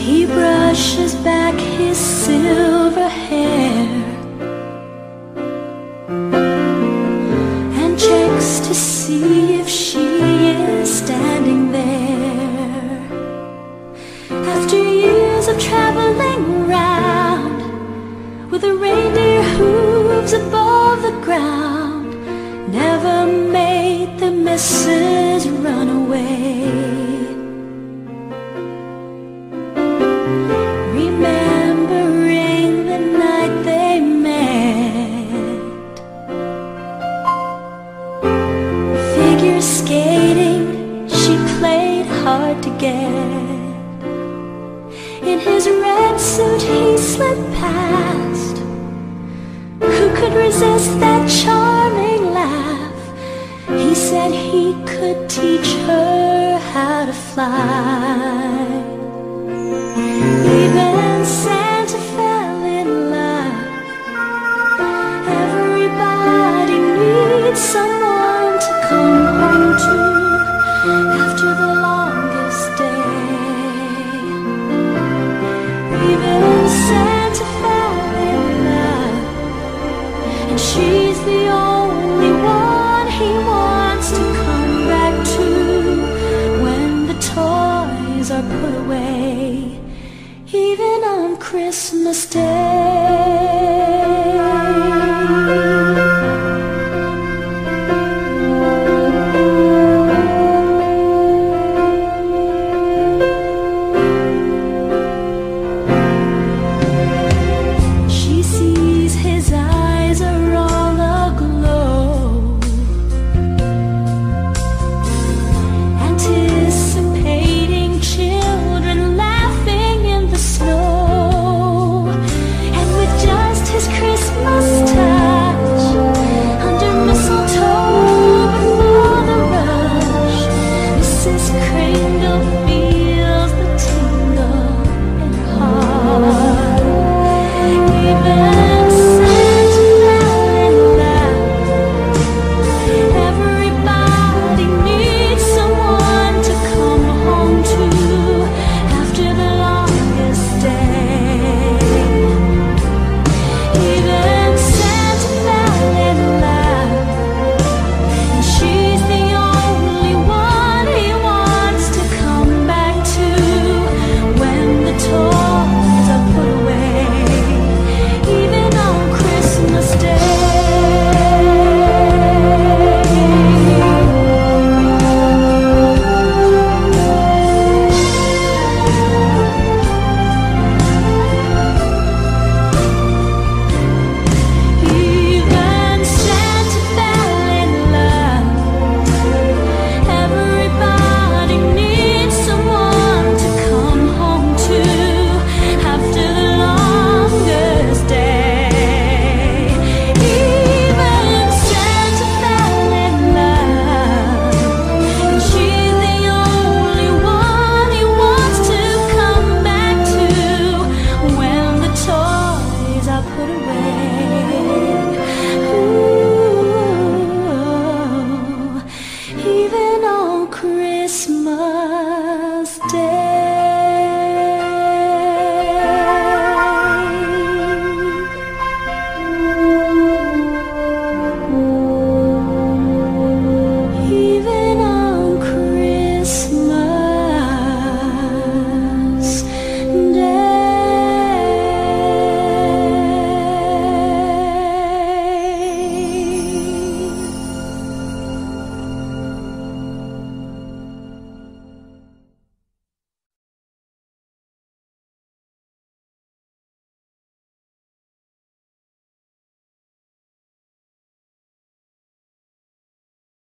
He brushes back his silver hair and checks to see if she is standing there. After years of traveling around with the reindeer hooves above the ground, never made the missus run away. Remembering the night they met, figure skating she played hard to get. In his red suit he slipped past. Who could resist that charming laugh? He said he could teach her how to fly. Even Santa fell in love. Everybody needs someone to come home to after the longest day. Even Santa fell in love, and she's the only one he wants to come back to when the toys are put away, even on Christmas Day.